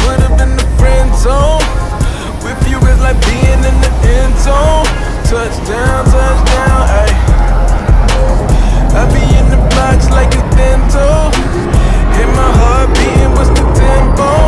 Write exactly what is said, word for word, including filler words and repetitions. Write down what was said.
put up in the friend zone. With you is like being in the end zone. Touchdown, touchdown, ayy. I be in the box like it's dental. Hit my heart beating, what's the tempo?